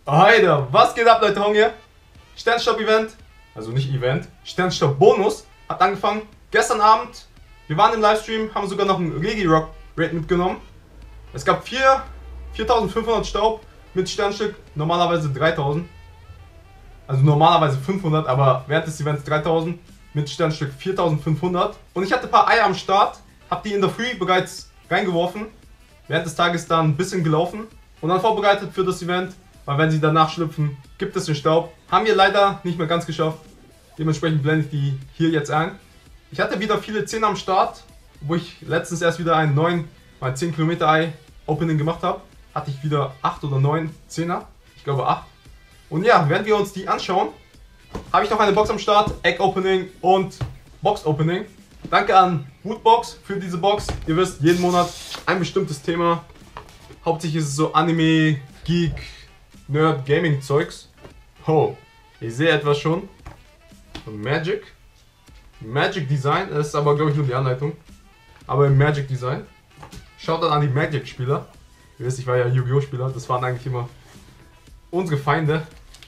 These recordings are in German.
Alter, was geht ab, Leute? Hong hier. Sternstopp-Event, also nicht Event, Sternstopp-Bonus hat angefangen. Gestern Abend, wir waren im Livestream, haben sogar noch einen Regirock-Raid mitgenommen. Es gab 4500 Staub mit Sternstück, normalerweise 3000. Also normalerweise 500, aber während des Events 3000, mit Sternstück 4500. Und ich hatte ein paar Eier am Start, habe die in der Früh bereits reingeworfen. Während des Tages dann ein bisschen gelaufen und dann vorbereitet für das Event. Weil wenn sie danach schlüpfen, gibt es den Staub. Haben wir leider nicht mehr ganz geschafft. Dementsprechend blende ich die hier jetzt ein. Ich hatte wieder viele 10 am Start, wo ich letztens erst wieder ein 9x10 Kilometer Ei Opening gemacht habe. Hatte ich wieder 8 oder 9 10er. Ich glaube 8. Und ja, während wir uns die anschauen, habe ich noch eine Box am Start. Egg Opening und Box Opening. Danke an Woodbox für diese Box. Ihr wisst, jeden Monat ein bestimmtes Thema. Hauptsächlich ist es so Anime, Geek, Nerd, Gaming Zeugs. Oh, ich sehe etwas schon. Magic. Magic Design, das ist aber glaube ich nur die Anleitung. Aber im Magic Design. Schaut dann an die Magic Spieler. Ihr wisst, ich war ja Yu-Gi-Oh! Spieler. Das waren eigentlich immer unsere Feinde.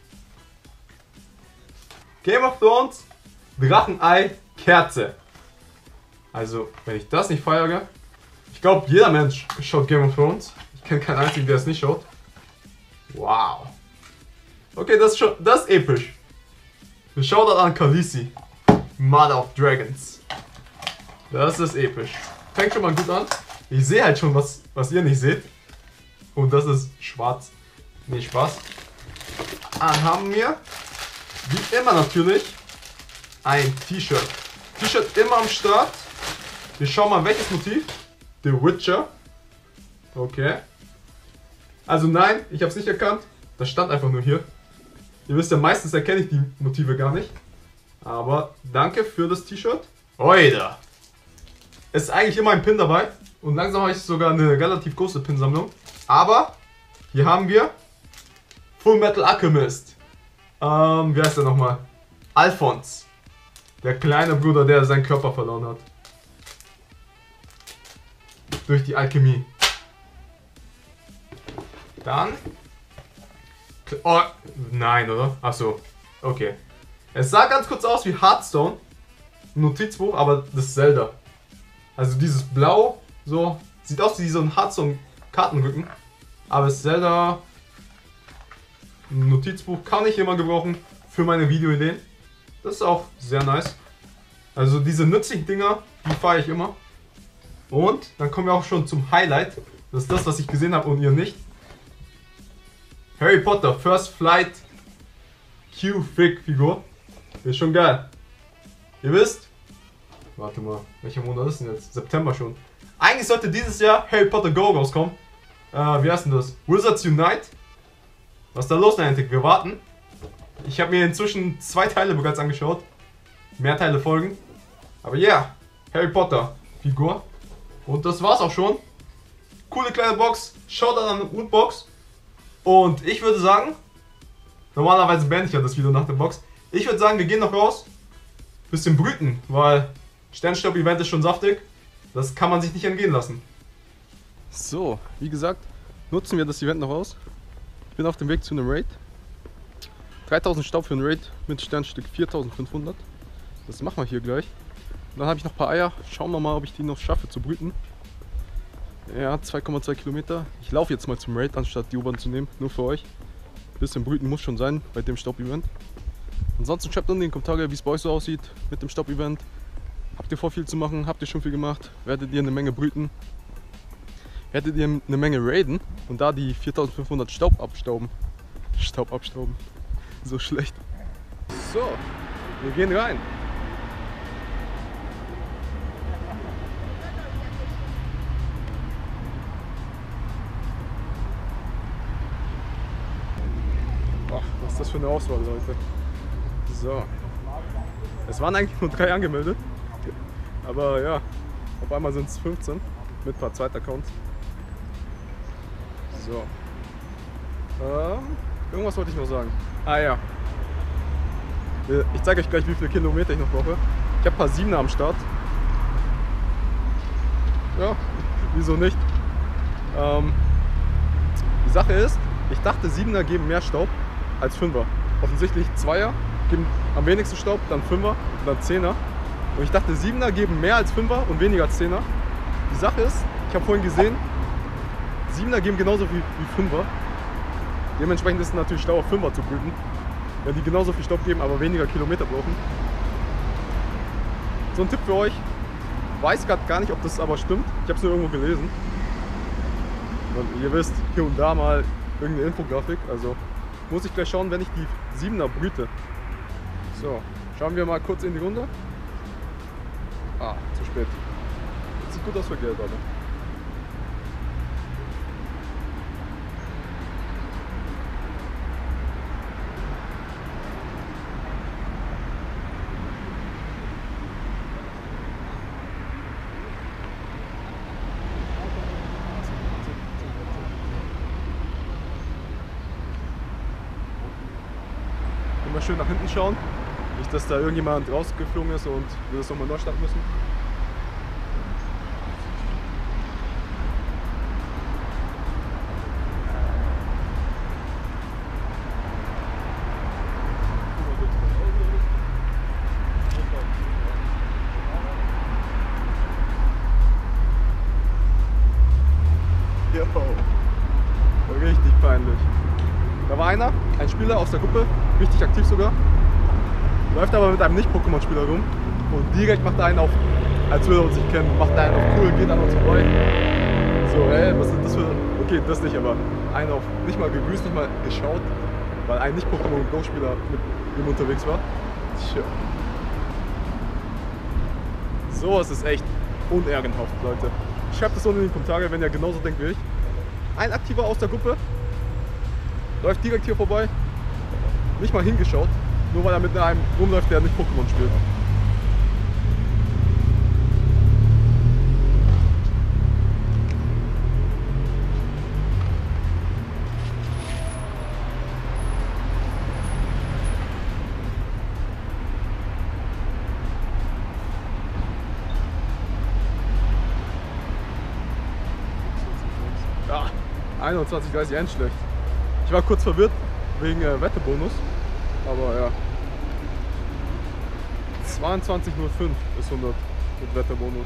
Game of Thrones, Drachenei, Kerze. Also, wenn ich das nicht feiere. Ich glaube, jeder Mensch schaut Game of Thrones. Ich kenne keinen einzigen, der es nicht schaut. Wow. Okay, das ist episch. Wir schauen dann an Khaleesi. Mother of Dragons. Das ist episch. Fängt schon mal gut an. Ich sehe halt schon, was ihr nicht seht. Und das ist schwarz. Nee, Spaß. Dann haben wir, wie immer natürlich, ein T-Shirt. T-Shirt immer am Start. Wir schauen mal, welches Motiv. The Witcher. Okay. Also nein, ich habe es nicht erkannt. Das stand einfach nur hier. Ihr wisst ja, meistens erkenne ich die Motive gar nicht. Aber danke für das T-Shirt. Oida. Es ist eigentlich immer ein Pin dabei. Und langsam habe ich sogar eine relativ große Pinsammlung. Aber hier haben wir Full Metal Alchemist. Wie heißt der nochmal? Alphonse. Der kleine Bruder, der seinen Körper verloren hat. Durch die Alchemie. Dann. Oh, nein, oder? Achso. Okay. Es sah ganz kurz aus wie Hearthstone. Ein Notizbuch, aber das ist Zelda. Also dieses Blau, so. Sieht aus wie so ein Hearthstone-Kartenrücken. Aber es ist Zelda. Ein Notizbuch kann ich immer gebrauchen für meine Videoideen. Das ist auch sehr nice. Also diese nützlichen Dinger, die feiere ich immer. Und dann kommen wir auch schon zum Highlight. Das ist das, was ich gesehen habe und ihr nicht. Harry Potter First Flight Q-Fig-Figur. Ist schon geil. Ihr wisst, warte mal, welcher Monat ist denn jetzt? September schon. Eigentlich sollte dieses Jahr Harry Potter Go rauskommen. Wie heißt denn das? Wizards Unite. Was ist da los, Niantic? Wir warten. Ich habe mir inzwischen 2 Teile bereits angeschaut. Mehr Teile folgen. Aber ja, yeah, Harry Potter Figur. Und das war's auch schon. Coole kleine Box. Schaut an die Woodbox. Und ich würde sagen, normalerweise beende ich ja das Video nach der Box. Ich würde sagen, wir gehen noch raus. Bisschen brüten, weil Sternstaub-Event ist schon saftig. Das kann man sich nicht entgehen lassen. So, wie gesagt, nutzen wir das Event noch aus. Ich bin auf dem Weg zu einem Raid. 3000 Staub für einen Raid mit Sternstück 4500. Das machen wir hier gleich. Und dann habe ich noch ein paar Eier. Schauen wir mal, ob ich die noch schaffe zu brüten. Ja, 2,2 Kilometer. Ich laufe jetzt mal zum Raid, anstatt die U-Bahn zu nehmen. Nur für euch. Ein bisschen brüten muss schon sein bei dem Staub-Event. Ansonsten schreibt unten in die Kommentare, wie es bei euch so aussieht mit dem Staub-Event. Habt ihr vor, viel zu machen? Habt ihr schon viel gemacht? Werdet ihr eine Menge brüten? Werdet ihr eine Menge raiden? Und da die 4500 Staub abstauben. So schlecht. So, wir gehen rein. Ach, was ist das für eine Auswahl, Leute? So. Es waren eigentlich nur 3 angemeldet. Aber ja, auf einmal sind es 15 mit ein paar Zweitaccounts. So. Irgendwas wollte ich noch sagen. Ah ja. Ich zeige euch gleich, wie viele Kilometer ich noch brauche. Ich habe ein paar 7er am Start. Ja, wieso nicht? Die Sache ist, Ich dachte 7er geben mehr Staub als 5er. Offensichtlich 2er geben am wenigsten Staub, dann 5er und dann 10er. Und ich dachte 7er geben mehr als 5er und weniger als 10er. Die Sache ist, ich habe vorhin gesehen, 7er geben genauso viel wie 5er. Dementsprechend ist es natürlich schlauer 5er zu brüten, wenn die genauso viel Staub geben, aber weniger Kilometer brauchen. So ein Tipp für euch. Weiß gerade gar nicht, ob das aber stimmt. Ich habe es nur irgendwo gelesen. Und ihr wisst, hier und da mal irgendeine Infografik. Also muss ich gleich schauen, wenn ich die 7er brüte. So, schauen wir mal kurz in die Runde. Ah, zu spät. Das sieht gut aus für Geld, Alter. Immer schön nach hinten schauen. Nicht, dass da irgendjemand rausgeflogen ist und wir das nochmal neu starten müssen. Jo. Richtig peinlich. Da war einer, ein Spieler aus der Gruppe, richtig aktiv sogar. Läuft aber mit einem Nicht-Pokémon-Spieler rum und direkt macht er einen auf, als würde er uns nicht kennen, macht er einen auf cool, geht an uns vorbei. So, was ist das für. Okay, das nicht, aber einen auf nicht mal gegrüßt, nicht mal geschaut, weil ein Nicht-Pokémon-Go-Spieler mit ihm unterwegs war. Tja. Sowas ist echt unehrenhaft, Leute. Schreibt es unten in die Kommentare, wenn ihr genauso denkt wie ich. Ein Aktiver aus der Gruppe läuft direkt hier vorbei, nicht mal hingeschaut, nur weil er mit einem rumläuft, der nicht Pokémon spielt. Ja, 21:30 endschlecht. Ich war kurz verwirrt wegen Wettebonus, aber ja. 22:05 ist 100 mit Wetterbonus.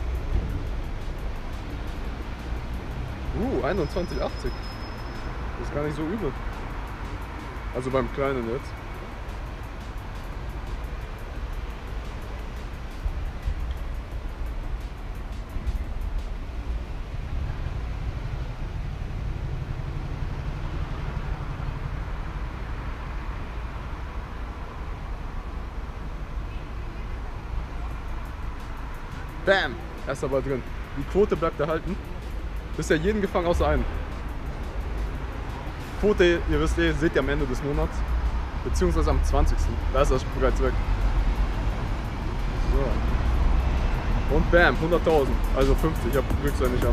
21:80. Das ist gar nicht so übel. Also beim Kleinen jetzt. Bam! Erster Ball drin. Die Quote bleibt erhalten. Bisher jeden gefangen außer einen. Quote, ihr wisst eh, seht ihr am Ende des Monats. Beziehungsweise am 20. Da ist er bereits weg. So. Und bam, 100.000. Also 50. Ich hab Glückssein nicht an.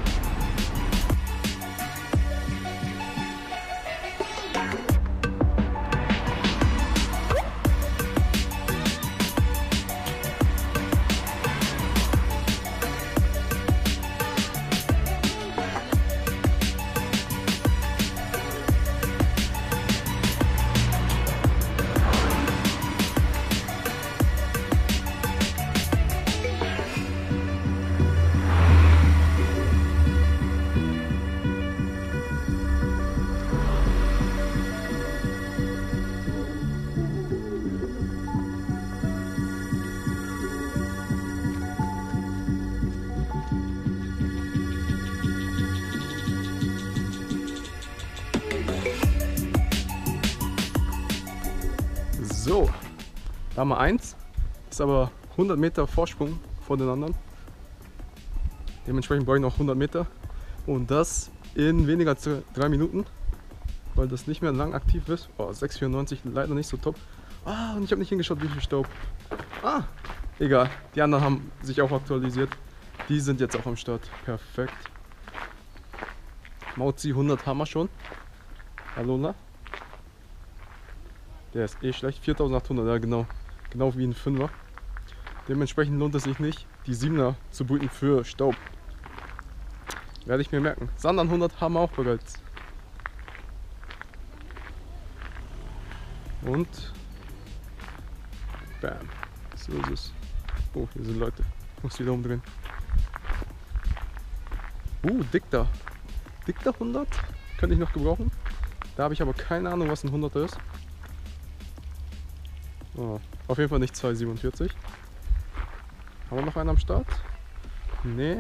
So, Dame 1 ist aber 100 Meter Vorsprung vor den anderen. Dementsprechend brauche ich noch 100 Meter und das in weniger als 3 Minuten, weil das nicht mehr lang aktiv ist. Oh, 6,94, leider nicht so top. Ah, und ich habe nicht hingeschaut, wie viel Staub. Ah, egal, die anderen haben sich auch aktualisiert. Die sind jetzt auch am Start. Perfekt. Mauzi 100 haben wir schon. Alola. Der ist eh schlecht. 4.800, ja genau. Genau wie ein 5er. Dementsprechend lohnt es sich nicht, die 7er zu brüten für Staub. Werde ich mir merken. Sandern 100 haben wir auch bereits. Und bam. So ist es. Oh, hier sind Leute. Ich muss wieder umdrehen. Dickter. Dickter 100? Könnte ich noch gebrauchen. Da habe ich aber keine Ahnung, was ein 100er ist. Oh, auf jeden Fall nicht 2,47. Haben wir noch einen am Start? Nee.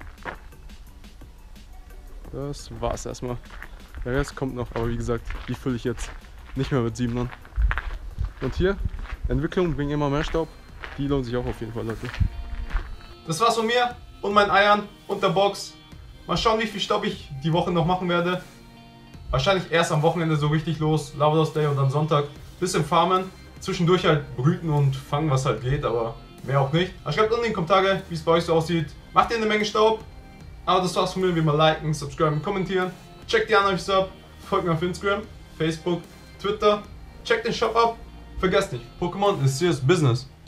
Das war's erstmal. Der Rest kommt noch, aber wie gesagt, die fülle ich jetzt nicht mehr mit 7ern. Und hier, Entwicklung bringen immer mehr Staub. Die lohnen sich auch auf jeden Fall, Leute. Das war's von mir und meinen Eiern und der Box. Mal schauen, wie viel Staub ich die Woche noch machen werde. Wahrscheinlich erst am Wochenende so richtig los, Lavados Day und dann Sonntag. Bisschen farmen, zwischendurch halt brüten und fangen, was halt geht, aber mehr auch nicht. Also schreibt unten in die Kommentare, wie es bei euch so aussieht. Macht ihr eine Menge Staub? Aber das war's von mir, wie immer liken, subscriben, kommentieren. Checkt die anderen Videos ab, folgt mir auf Instagram, Facebook, Twitter. Checkt den Shop ab. Vergesst nicht, Pokémon ist serious business.